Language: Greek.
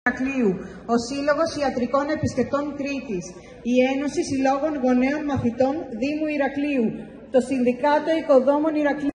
Ηρακλείου, ο Σύλλογος Ιατρικών Επισκεπτών Κρήτης, η Ένωση Συλλόγων Γονέων Μαθητών Δήμου Ηρακλείου, το Συνδικάτο Οικοδόμων Ηρακλείου.